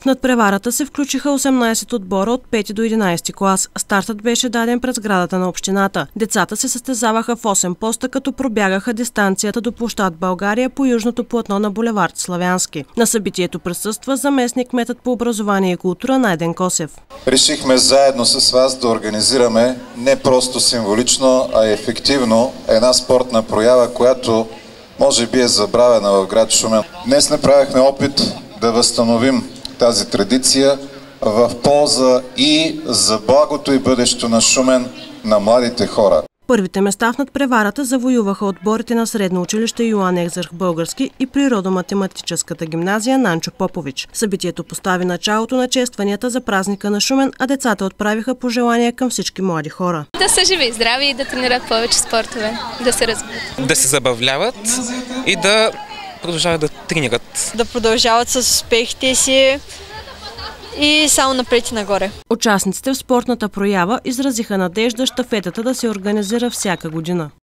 В надпреварата се включиха 18 отбора от 5 до 11 клас. Стартът беше даден пред сградата на общината. Децата се състезаваха в 8 поста, като пробягаха дистанцията до площад България по южното платно на булевард Славянски. На събитието присъства заместник-кметът по образование и култура Найден Косев. Решихме заедно с вас да организираме не просто символично, а ефективно една спортна проява, която може би е забравена в град Шумен. Днес направихме опит да възстановим тази традиция в полза и за благото и бъдещето на Шумен, на младите хора. Първите места в надпреварата завоюваха отборите на Средно училище Йоан Екзарх Български и Природо-математическата гимназия Нанчо Попович. Събитието постави началото на честванията за празника на Шумен, а децата отправиха пожелания към всички млади хора. Да са живи и здрави и да тренират повече спортове, да се развиват. Да се забавляват и да продължават да тренират. Да продължават с успехите си и само напред и нагоре. Участниците в спортната проява изразиха надежда щафетата да се организира всяка година.